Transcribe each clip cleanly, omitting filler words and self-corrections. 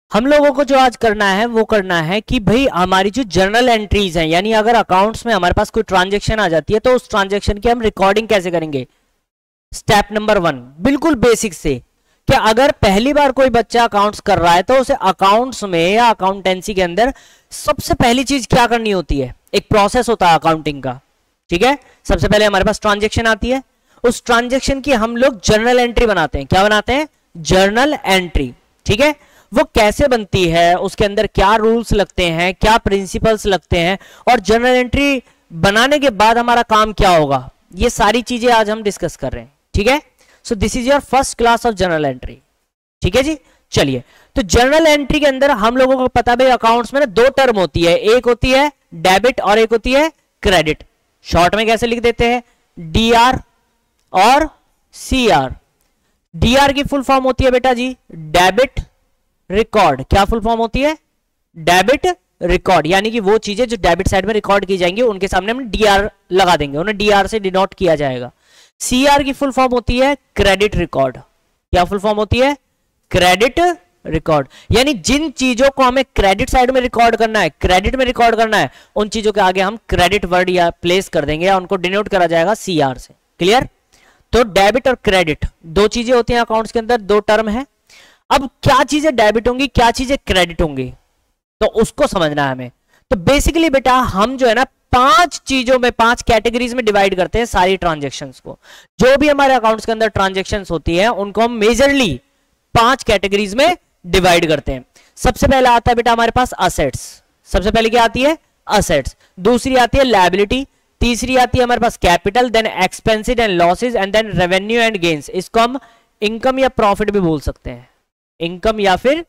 हम लोगों को जो आज करना है वो करना है कि भाई हमारी जो जर्नल एंट्रीज हैं, यानी अगर अकाउंट्स में हमारे पास कोई ट्रांजेक्शन आ जाती है तो उस ट्रांजेक्शन की हम रिकॉर्डिंग कैसे करेंगे। स्टेप नंबर 1 बिल्कुल बेसिक से, कि अगर पहली बार कोई बच्चा अकाउंट्स कर रहा है तो उसे अकाउंट्स में या अकाउंटेंसी के अंदर सबसे पहली चीज क्या करनी होती है, एक प्रोसेस होता है अकाउंटिंग का। ठीक है, सबसे पहले हमारे पास ट्रांजेक्शन आती है, उस ट्रांजेक्शन की हम लोग जर्नल एंट्री बनाते हैं। क्या बनाते हैं? Journal entry. ठीक है, वो कैसे बनती है, उसके अंदर क्या रूल्स लगते हैं, क्या प्रिंसिपल्स लगते हैं, और जर्नल एंट्री बनाने के बाद हमारा काम क्या होगा, ये सारी चीजें आज हम डिस्कस कर रहे हैं। ठीक है, so this is your first class of journal entry. ठीक है जी, चलिए। तो जर्नल एंट्री के अंदर हम लोगों को पता है अकाउंट्स में ना दो टर्म होती है, एक होती है डेबिट और एक होती है क्रेडिट। शॉर्ट में कैसे लिख देते हैं? डीआर और सीआर। डीआर की फुल फॉर्म होती है बेटा जी डेबिट रिकॉर्ड। क्या फुल फॉर्म होती है? डेबिट रिकॉर्ड, यानी कि वो चीजें जो डेबिट साइड में रिकॉर्ड की जाएंगी उनके सामने हम डीआर लगा देंगे, उन्हें डीआर से डिनोट किया जाएगा। सीआर की फुल फॉर्म होती है क्रेडिट रिकॉर्ड। क्या फुल फॉर्म होती है? क्रेडिट रिकॉर्ड, यानी जिन चीजों को हमें क्रेडिट साइड में रिकॉर्ड करना है, क्रेडिट में रिकॉर्ड करना है, उन चीजों के आगे हम क्रेडिट वर्ड या प्लेस कर देंगे या उनको डिनोट करा जाएगा सीआर से। क्लियर? तो डेबिट और क्रेडिट दो चीजें होती हैं अकाउंट्स के अंदर, दो टर्म है। अब क्या चीजें डेबिट होंगी, क्या चीजें क्रेडिट होंगी, तो उसको समझना है हमें। तो बेसिकली बेटा हम जो है ना 5 चीजों में, 5 कैटेगरीज में डिवाइड करते हैं सारी ट्रांजेक्शन्स को। जो भी हमारे अकाउंट्स के अंदर ट्रांजेक्शन्स होती है उनको हम मेजरली 5 कैटेगरीज में डिवाइड करते हैं। सबसे पहले आता है बेटा हमारे पास असेट्स। सबसे पहले क्या आती है? असेट्स। दूसरी आती है लायबिलिटी। तीसरी आती है हमारे पास capital, then expenses and losses, and then revenue and gains. इसको हम इनकम या प्रॉफिट भी बोल सकते हैं, इनकम या फिर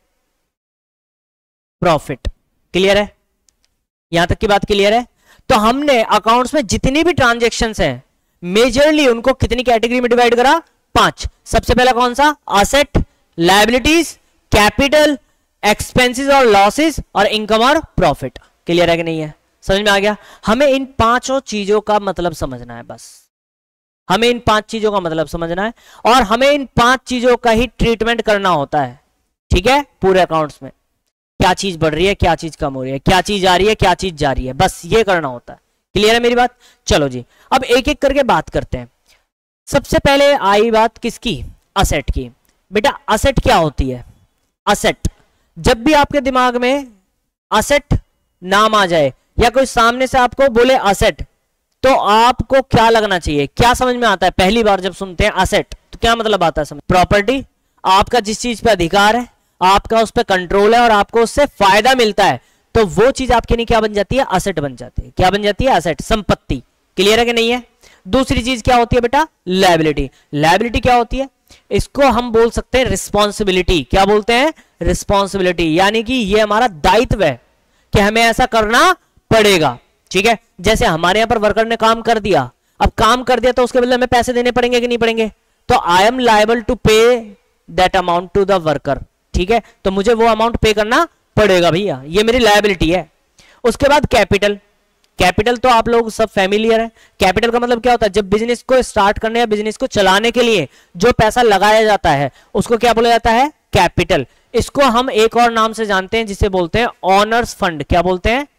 प्रॉफिट। क्लियर है? यहां तक की बात क्लियर है? तो हमने अकाउंट्स में जितनी भी ट्रांजैक्शंस हैं मेजरली उनको कितनी कैटेगरी में डिवाइड करा? 5। सबसे पहला कौन सा? असेट, लायबिलिटीज, कैपिटल, एक्सपेंसेस और लॉसेस, और इनकम और प्रॉफिट। क्लियर है कि नहीं है? समझ में आ गया? हमें इन 5 चीजों का मतलब समझना है, बस हमें इन 5 चीजों का मतलब समझना है और हमें इन 5 चीजों का ही ट्रीटमेंट करना होता है। ठीक है, पूरे अकाउंट्स में क्या चीज बढ़ रही है, क्या चीज कम हो रही है, क्या चीज आ रही है, क्या चीज जा रही है, बस ये करना होता है। क्लियर है मेरी बात? चलो जी, अब एक एक करके बात करते हैं। सबसे पहले आई बात किसकी? असेट की। बेटा असेट क्या होती है? असेट, जब भी आपके दिमाग में असेट नाम आ जाए या कोई सामने से आपको बोले असेट, तो आपको क्या लगना चाहिए, क्या समझ में आता है? पहली बार जब सुनते हैं असेट तो क्या मतलब आता है समझ? प्रॉपर्टी, आपका जिस चीज पे अधिकार है, आपका उस पर कंट्रोल है और आपको उससे फायदा मिलता है, तो वो चीज आपके लिए क्या बन जाती है? असेट बन जाती है। क्या बन जाती है? असेट, संपत्ति। क्लियर है कि नहीं है? दूसरी चीज क्या होती है बेटा? लायबिलिटी। लायबिलिटी क्या होती है? इसको हम बोल सकते हैं रिस्पॉन्सिबिलिटी। क्या बोलते हैं? रिस्पॉन्सिबिलिटी, यानी कि ये हमारा दायित्व है कि हमें ऐसा करना पड़ेगा। ठीक है, जैसे हमारे यहां पर वर्कर ने काम कर दिया, अब काम कर दिया तो उसके बदले हमें पैसे देने पड़ेंगे कि नहीं पड़ेंगे? तो I am liable to pay that amount to the worker. ठीक है, तो मुझे वो अमाउंट पे करना पड़ेगा भैया, ये मेरी लायबिलिटी है। उसके बाद कैपिटल। कैपिटल तो आप लोग सब फैमिलियर है। कैपिटल का मतलब क्या होता है? जब बिजनेस को स्टार्ट करने या बिजनेस को चलाने के लिए जो पैसा लगाया जाता है उसको क्या बोला जाता है? कैपिटल। इसको हम एक और नाम से जानते हैं जिसे बोलते हैं ऑनर्स फंड। क्या बोलते हैं?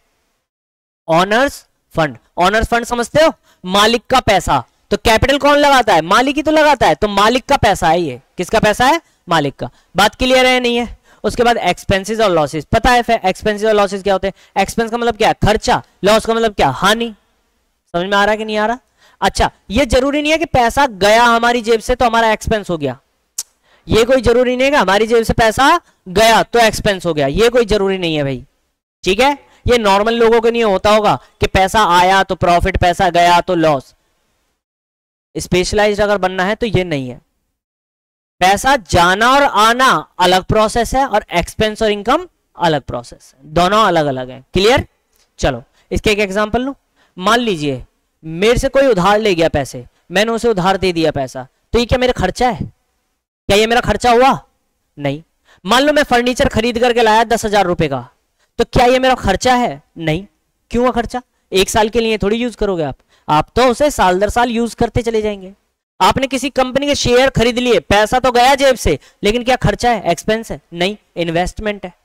Honours fund. ऑनर्स फंड समझते हो? मालिक का पैसा। तो कैपिटल कौन लगाता है? मालिक ही तो लगाता है, तो मालिक का पैसा है ये। किसका पैसा है? मालिक का। बात क्लियर है नहीं है? उसके बाद एक्सपेंसेस और लॉसेस। पता है एक्सपेंसेस और लॉसेस क्या होते हैं? एक्सपेंस का मतलब क्या है? खर्चा। लॉस का मतलब क्या? हानि। समझ में आ रहा है कि नहीं आ रहा? अच्छा, ये जरूरी नहीं है कि पैसा गया हमारी जेब से तो हमारा एक्सपेंस हो गया। ये कोई जरूरी नहीं है कि हमारी जेब से पैसा गया तो एक्सपेंस हो गया, ये कोई जरूरी नहीं है भाई। ठीक है, ये नॉर्मल लोगों के लिए होता होगा कि पैसा आया तो प्रॉफिट, पैसा गया तो लॉस। स्पेशलाइज्ड अगर बनना है तो ये नहीं है। पैसा जाना और आना अलग प्रोसेस है और एक्सपेंस और इनकम अलग प्रोसेस है, दोनों अलग अलग है। क्लियर? चलो इसके एक एग्जांपल लूं। मान लीजिए मेरे से कोई उधार ले गया पैसे, मैंने उसे उधार दे दिया पैसा, तो ये क्या मेरा खर्चा है? क्या ये मेरा खर्चा हुआ? नहीं। मान लो मैं फर्नीचर खरीद करके लाया 10,000 रुपए का, तो क्या ये मेरा खर्चा है? नहीं। क्यों है खर्चा? 1 साल के लिए थोड़ी यूज करोगे आप तो उसे साल दर साल यूज करते चले जाएंगे। आपने किसी कंपनी के शेयर खरीद लिए, पैसा तो गया जेब से, लेकिन क्या खर्चा है? एक्सपेंस है? नहीं, इन्वेस्टमेंट है।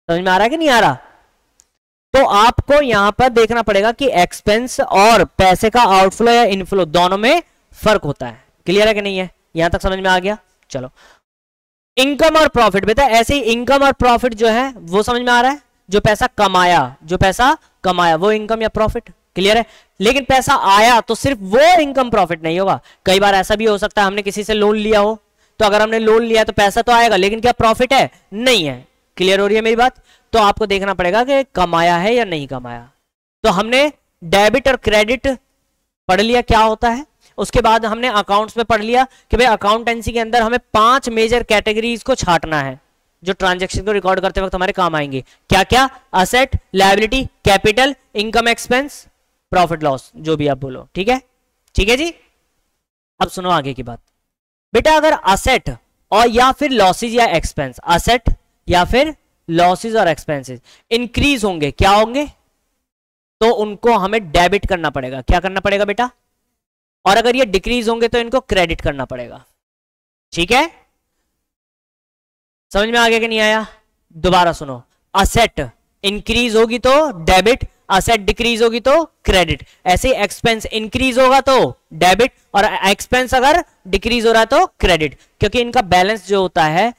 समझ में आ रहा है कि नहीं आ रहा? तो आपको यहां पर देखना पड़ेगा कि एक्सपेंस और पैसे का आउटफ्लो या इनफ्लो दोनों में फर्क होता है। क्लियर है कि नहीं है? यहां तक समझ में आ गया? चलो, इनकम और प्रॉफिट, बेटा ऐसे ही इनकम और प्रॉफिट जो है वो समझ में आ रहा है? जो पैसा कमाया वो इनकम या प्रॉफिट। क्लियर है? लेकिन पैसा आया तो सिर्फ वो इनकम प्रॉफिट नहीं होगा। कई बार ऐसा भी हो सकता है हमने किसी से लोन लिया हो, तो अगर हमने लोन लिया तो पैसा तो आएगा, लेकिन क्या प्रॉफिट है? नहीं है। क्लियर हो रही है मेरी बात? तो आपको देखना पड़ेगा कि कमाया है या नहीं कमाया। तो हमने डेबिट और क्रेडिट पढ़ लिया क्या होता है। उसके बाद हमने अकाउंट्स में पढ़ लिया कि भाई अकाउंटेंसी के अंदर हमें 5 मेजर कैटेगरीज को छांटना है जो ट्रांजैक्शन को रिकॉर्ड करते वक्त हमारे काम आएंगे। क्या क्या? Asset, liability, capital, income expense, profit loss, जो भी आप बोलो। ठीक है? ठीक है जी। अब सुनो आगे की बात। बेटा अगर असेट और या फिर लॉसेज या एक्सपेंस, असेट या फिर लॉसेज और एक्सपेंसेस इंक्रीज होंगे, क्या होंगे? तो उनको हमें डेबिट करना पड़ेगा। क्या करना पड़ेगा बेटा? और अगर ये डिक्रीज होंगे तो इनको क्रेडिट करना पड़ेगा। ठीक है? समझ में आ गया कि नहीं आया? दोबारा सुनो, असेट इंक्रीज होगी तो डेबिट, असेट डिक्रीज होगी तो क्रेडिट। ऐसे एक्सपेंस इंक्रीज होगा तो डेबिट, और एक्सपेंस अगर डिक्रीज हो रहा है तो क्रेडिट, क्योंकि इनका बैलेंस जो होता है,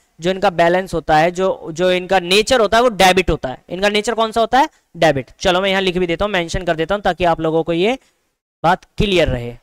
जो इनका नेचर होता है वो डेबिट होता है। इनका नेचर कौन सा होता है? डेबिट। चलो मैं यहां लिख भी देता हूं, मेंशन कर देता हूं ताकि आप लोगों को ये बात क्लियर रहे।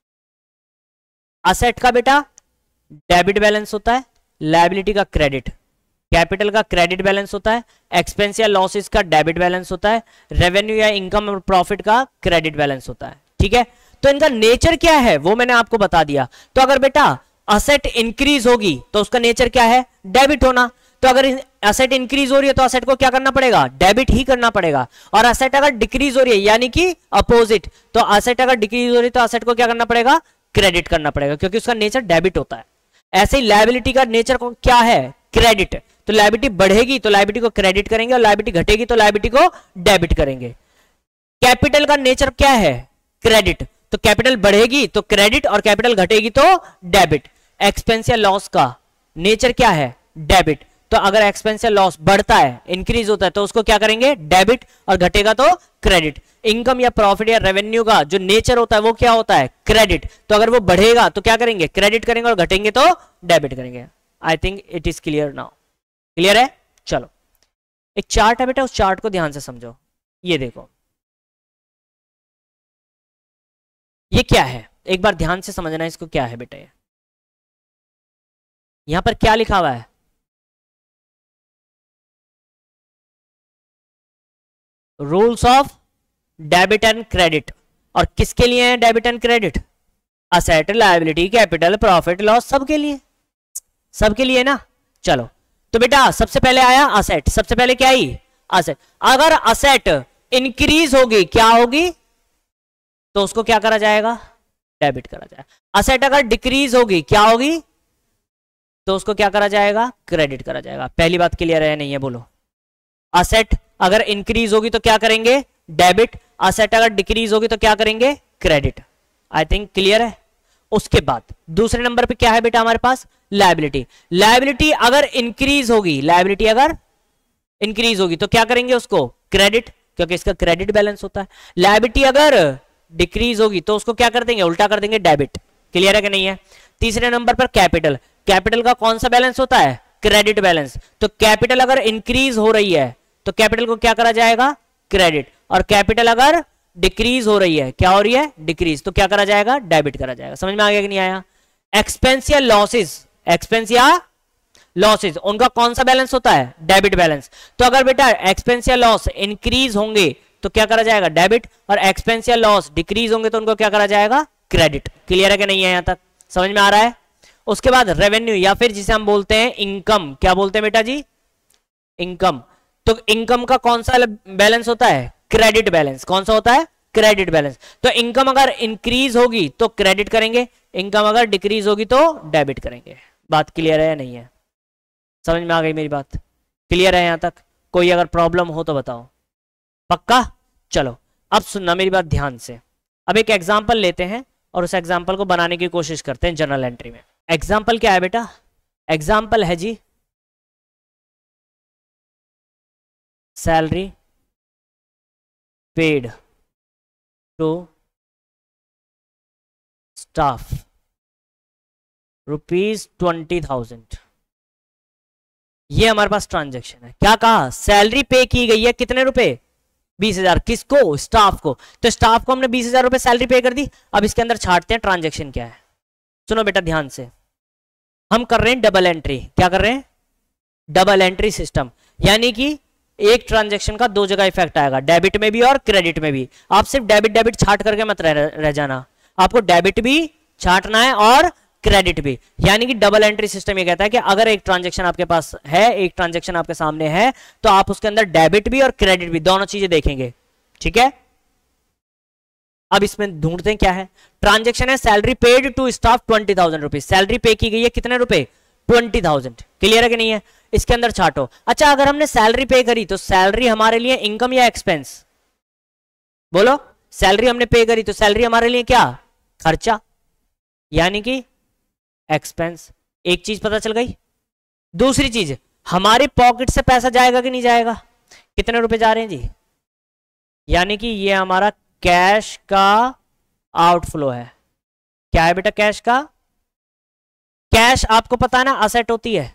असेट का बेटा डेबिट बैलेंस होता है, लायबिलिटी का क्रेडिट, कैपिटल का क्रेडिट बैलेंस होता है, एक्सपेंस या लॉसेस का डेबिट बैलेंस होता है, रेवेन्यू या इनकम और प्रॉफिट का क्रेडिट बैलेंस होता है। ठीक है? तो इनका नेचर क्या है वो मैंने आपको बता दिया। तो अगर बेटा असेट इंक्रीज होगी तो उसका नेचर क्या है? डेबिट होना। तो अगर असेट इंक्रीज हो रही है तो असेट को क्या करना पड़ेगा? डेबिट ही करना पड़ेगा। और असेट अगर डिक्रीज हो रही है यानी कि अपोजिट, तो असेट अगर डिक्रीज हो रही है तो असेट को क्या करना पड़ेगा? क्रेडिट करना पड़ेगा, क्योंकि उसका नेचर डेबिट होता है। ऐसे ही लायबिलिटी का नेचर क्या है? क्रेडिट। तो लायबिलिटी बढ़ेगी तो लायबिलिटी को क्रेडिट करेंगे, और लायबिलिटी घटेगी तो लायबिलिटी को डेबिट करेंगे। कैपिटल का नेचर क्या है? क्रेडिट। तो कैपिटल बढ़ेगी तो क्रेडिट, और कैपिटल घटेगी तो डेबिट। एक्सपेंस या लॉस का नेचर क्या है? डेबिट। तो अगर एक्सपेंस या लॉस बढ़ता है, इंक्रीज होता है, तो उसको क्या करेंगे? डेबिट, और घटेगा तो क्रेडिट। इनकम या प्रॉफिट या रेवेन्यू का जो नेचर होता है वो क्या होता है? क्रेडिट। तो अगर वो बढ़ेगा तो क्या करेंगे? क्रेडिट करेंगे, और घटेंगे तो डेबिट करेंगे। I think it is clear now. Clear है? चलो, एक चार्ट है बेटा, उस चार्ट को ध्यान से समझो। ये देखो, ये क्या है? एक बार ध्यान से समझना इसको, क्या है बेटा? यहां पर क्या लिखा हुआ है? Rules of debit and credit. और किसके लिए है debit and credit? Asset, liability, capital, profit, loss, सबके लिए, सबके लिए ना। चलो, तो बेटा सबसे पहले आया असेट। सबसे पहले क्या आई? असेट। अगर असेट इंक्रीज होगी, क्या होगी? तो उसको क्या करा जाएगा? डेबिट करा जाएगा। असेट अगर डिक्रीज होगी, क्या होगी? तो उसको क्या करा जाएगा? क्रेडिट करा जाएगा। पहली बात क्लियर है नहीं है? बोलो। असेट अगर इंक्रीज होगी तो क्या करेंगे? डेबिट। असेट अगर डिक्रीज होगी तो क्या करेंगे? क्रेडिट। आई थिंक क्लियर है। उसके बाद दूसरे नंबर पे क्या है बेटा हमारे पास? लायबिलिटी। लायबिलिटी अगर इंक्रीज होगी, लायबिलिटी अगर इंक्रीज होगी तो क्या करेंगे? उसको क्रेडिट, क्योंकि इसका क्रेडिट बैलेंस होता है। लायबिलिटी अगर डिक्रीज होगी तो उसको क्या कर देंगे? उल्टा कर देंगे, डेबिट। क्लियर है कि नहीं है? तीसरे नंबर पर कैपिटल। कैपिटल का कौन सा बैलेंस होता है? Credit balance. तो कैपिटल अगर इंक्रीज हो रही है तो कैपिटल को क्या करा जाएगा? क्रेडिट। और कैपिटल अगर डिक्रीज हो रही है, क्या हो रही है? डिक्रीज, तो क्या करा जाएगा? डेबिट करा जाएगा। समझ में आ गया कि नहीं आया? एक्सपेंस या लॉसेस, एक्सपेंस या लॉसेस, उनका कौन सा बैलेंस होता है? Debit balance. तो अगर बेटा एक्सपेंस या लॉस इंक्रीज होंगे तो क्या करा जाएगा? डेबिट। और एक्सपेंस या लॉस डिक्रीज होंगे तो उनको क्या करा जाएगा? क्रेडिट। क्लियर है कि नहीं है? यहां तक समझ में आ रहा है? उसके बाद रेवेन्यू, या फिर जिसे हम बोलते हैं इनकम। क्या बोलते हैं बेटा जी? इनकम। तो इनकम का कौन सा बैलेंस होता है? Credit balance. कौन सा होता है? Credit balance. तो इनकम अगर इंक्रीज होगी तो क्रेडिट करेंगे, इनकम अगर डिक्रीज होगी तो डेबिट करेंगे। बात क्लियर है या नहीं है? समझ में आ गई मेरी बात? क्लियर है यहां तक? कोई अगर प्रॉब्लम हो तो बताओ। पक्का? चलो अब सुनना मेरी बात ध्यान से। अब एक एग्जाम्पल लेते हैं और उस एग्जाम्पल को बनाने की कोशिश करते हैं जर्नल एंट्री में। एग्जाम्पल क्या है बेटा? एग्जाम्पल है जी सैलरी पेड टू स्टाफ ₹20,000। ये हमारे पास ट्रांजैक्शन है। क्या कहा? सैलरी पे की गई है कितने रुपए? 20,000। किसको? स्टाफ को। तो स्टाफ को हमने 20,000 रुपए सैलरी पे कर दी। अब इसके अंदर छाटते हैं ट्रांजैक्शन क्या है। सुनो बेटा ध्यान से, हम कर रहे हैं डबल एंट्री। क्या कर रहे हैं? Double entry system. यानी कि एक ट्रांजैक्शन का दो जगह इफेक्ट आएगा, डेबिट में भी और क्रेडिट में भी। आप सिर्फ डेबिट डेबिट छाट करके मत रह जाना, आपको डेबिट भी छाटना है और क्रेडिट भी। यानी कि डबल एंट्री सिस्टम ये कहता है कि अगर एक ट्रांजैक्शन आपके पास है, एक ट्रांजैक्शन आपके सामने है, तो आप उसके अंदर डेबिट भी और क्रेडिट भी दोनों चीजें देखेंगे। ठीक है, अब इसमें ढूंढते हैं क्या है। ट्रांजैक्शन है salary paid to staff 20,000 rupees. Salary pay की गई है कितने रुपए? 20,000। क्लियर है कि नहीं है? इसके अंदर छाटो। अच्छा, अगर हमने सैलरी पे करी तो सैलरी हमारे लिए इनकम या एक्सपेंस? बोलो, सैलरी हमने पे करी तो सैलरी हमारे लिए क्या? खर्चा, यानी कि एक्सपेंस। एक चीज पता चल गई। दूसरी चीज, हमारी पॉकेट से पैसा जाएगा कि नहीं जाएगा? कितने रुपए जा रहे हैं जी? यानी कि ये हमारा कैश का आउटफ्लो है। क्या है बेटा? कैश का। कैश आपको पता है ना असेट होती है।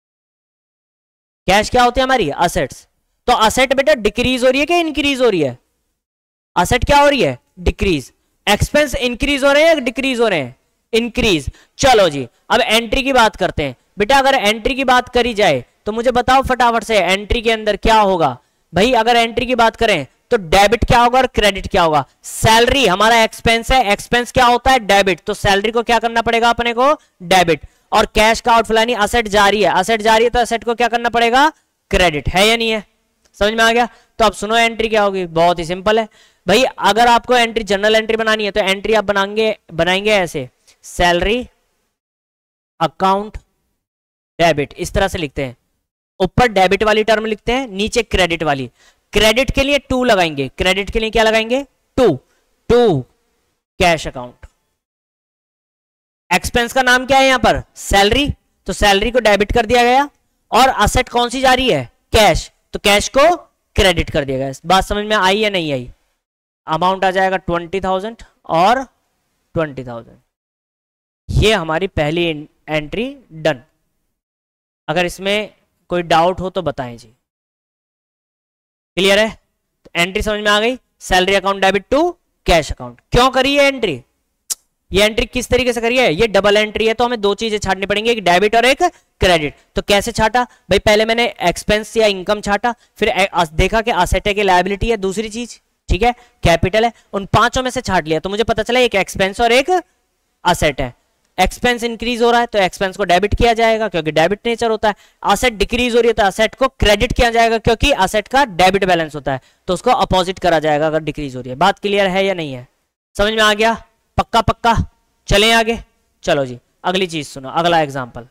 कैश क्या होती है हमारी? असेट्स। तो असेट बेटा डिक्रीज हो रही है कि इंक्रीज हो रही है? असेट क्या हो रही है? डिक्रीज। एक्सपेंस इंक्रीज हो रहे हैं या डिक्रीज हो रहे हैं? इंक्रीज। चलो जी, अब एंट्री की बात करते हैं। बेटा अगर एंट्री की बात करी जाए तो मुझे बताओ फटाफट से, एंट्री के अंदर क्या होगा भाई? अगर एंट्री की बात करें तो डेबिट क्या होगा और क्रेडिट क्या होगा? सैलरी हमारा एक्सपेंस है, एक्सपेंस क्या होता है? डेबिट। तो सैलरी को क्या करना पड़ेगा अपने को? डेबिट। और कैश का आउटफ्लो यानी असेट जारी है, असेट जारी है तो असेट को क्या करना पड़ेगा? क्रेडिट। है या नहीं है? समझ में आ गया? तो अब सुनो एंट्री क्या होगी। बहुत ही सिंपल है भाई। अगर आपको एंट्री जनरल एंट्री बनानी है तो एंट्री आप बनाएंगे ऐसे, सैलरी अकाउंट डेबिट, इस तरह से लिखते हैं। ऊपर डेबिट वाली टर्म लिखते हैं, नीचे क्रेडिट वाली। क्रेडिट के लिए 2 लगाएंगे, क्रेडिट के लिए क्या लगाएंगे? 2 कैश अकाउंट। एक्सपेंस का नाम क्या है यहां पर? सैलरी। तो सैलरी को डेबिट कर दिया गया और असेट कौन सी जा रही है? कैश। तो कैश को क्रेडिट कर दिया गया। बात समझ में आई या नहीं आई? अमाउंट आ जाएगा 20,000 और 20,000। ये हमारी पहली एंट्री डन। अगर इसमें कोई डाउट हो तो बताएं जी। क्लियर है? तो एंट्री समझ में आ गई। Salary account debit to cash account. क्यों करी है एंट्री? ये एंट्री किस तरीके से करी है? ये डबल एंट्री है तो हमें दो चीजें छाटनी पड़ेंगी, एक डेबिट और एक क्रेडिट। तो कैसे छाटा भाई? पहले मैंने एक्सपेंस या इनकम छाटा, फिर देखा कि असेट है कि लायबिलिटी है, दूसरी चीज ठीक है कैपिटल है। उन पांचों में से छाट लिया तो मुझे पता चला एक एक्सपेंस और एक असेट है। एक्सपेंस इंक्रीज हो रहा है तो एक्सपेंस को डेबिट किया जाएगा क्योंकि डेबिट नेचर होता है। असेट डिक्रीज हो रही है तो असेट को क्रेडिट किया जाएगा क्योंकि असेट का डेबिट बैलेंस होता है, तो उसको अपोजिट करा जाएगा अगर डिक्रीज हो रही है। बात क्लियर है या नहीं है? समझ में आ गया? पक्का पक्का। चलें आगे। चलो जी, अगली चीज सुनो, अगला एग्जांपल।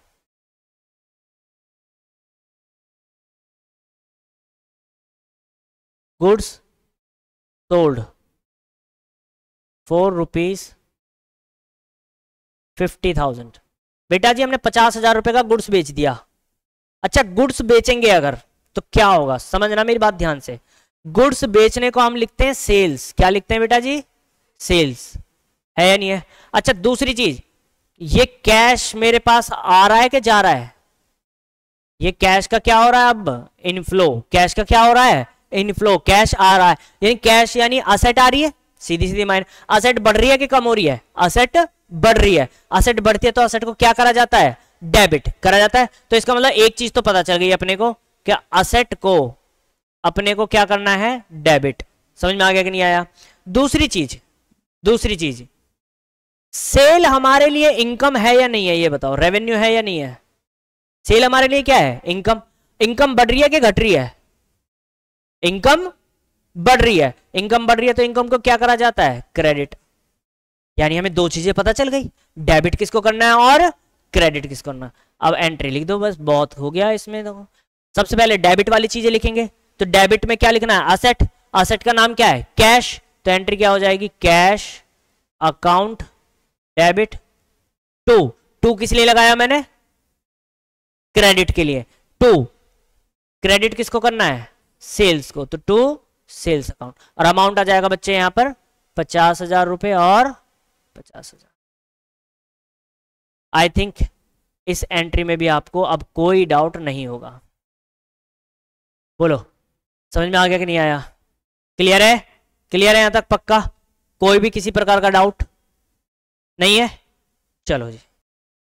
Goods sold ₹50,000। बेटा जी हमने 50,000 रुपए का गुड्स बेच दिया। अच्छा, गुड्स बेचेंगे अगर तो क्या होगा? समझना मेरी बात ध्यान से। गुड्स बेचने को हम लिखते हैं सेल्स। क्या लिखते हैं बेटा जी? सेल्स। है या नहीं है? अच्छा, दूसरी चीज, ये कैश मेरे पास आ रहा है कि जा रहा है? ये कैश का क्या हो रहा है अब? इनफ्लो। कैश का क्या हो रहा है? इनफ्लो। कैश आ रहा है यानी कैश यानी असेट आ रही है। सीधी सीधी माइंड, असेट बढ़ रही है कि कम हो रही है? असेट बढ़ रही है। असेट बढ़ती है तो असेट को क्या करा जाता है? डेबिट करा जाता है। तो इसका मतलब एक चीज तो पता चल गई अपने को कि असेट को अपने को क्या करना है? डेबिट। समझ में आ गया कि नहीं आया? दूसरी चीज, सेल हमारे लिए इनकम है या नहीं है? ये बताओ, रेवेन्यू है या नहीं है? सेल हमारे लिए क्या है? इनकम। इनकम बढ़ रही है कि घट रही है? इनकम बढ़ रही है। इनकम बढ़ रही है तो इनकम को क्या करा जाता है? क्रेडिट। यानी हमें दो चीजें पता चल गई, डेबिट किसको करना है और क्रेडिट किसको करना है। अब एंट्री लिख दो, बस बहुत हो गया इसमें। देखो सबसे पहले डेबिट वाली चीजें लिखेंगे तो डेबिट में क्या लिखना है? असेट। असेट का नाम क्या है? कैश। तो एंट्री क्या हो जाएगी? कैश अकाउंट डेबिट टू किस लिए लगाया मैंने? क्रेडिट के लिए। 2 क्रेडिट किसको करना है? सेल्स को, तो टू सेल्स अकाउंट, और अमाउंट आ जाएगा बच्चे यहां पर 50,000 रुपए और 50,000। आई थिंक इस एंट्री में भी आपको अब कोई डाउट नहीं होगा। बोलो समझ में आ गया कि नहीं आया? क्लियर है? क्लियर है यहां तक? पक्का? कोई भी किसी प्रकार का डाउट नहीं है? चलो जी।